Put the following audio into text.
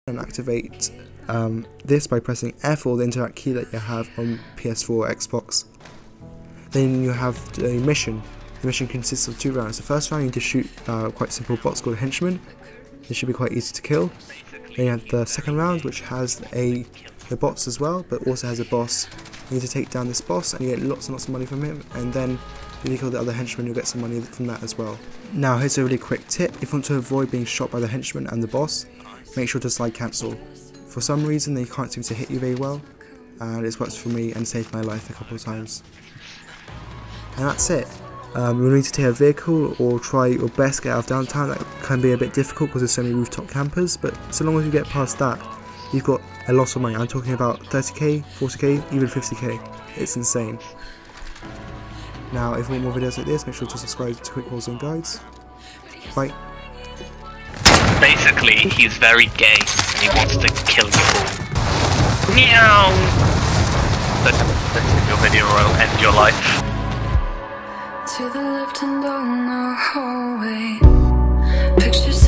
and activate this by pressing F or the interact key that you have on PS4 or Xbox. Then you have the mission. The mission consists of 2 rounds. The first round you need to shoot quite simple bots called henchmen. They should be quite easy to kill. Then you have the second round, which has the bots as well, but also has a boss. You need to take down this boss and you get lots and lots of money from him, and then if you kill the other henchman you'll get some money from that as well. Now here's a really quick tip: if you want to avoid being shot by the henchman and the boss, make sure to slide cancel. For some reason they can't seem to hit you very well, and it's worked for me and saved my life a couple of times. And that's it. You'll need to take a vehicle or try your best to get out of downtown. That can be a bit difficult because there's so many rooftop campers, but so long as you get past that, you've got a lot of money. I'm talking about 30k, 40k, even 50k. It's insane. Now if you want more videos like this, make sure to subscribe to Quick Warzone Guides. Bye. Basically, he's very gay and he wants to kill you all. Meow! That's in your video or I'll end your life. To the left and down the hallway, pictures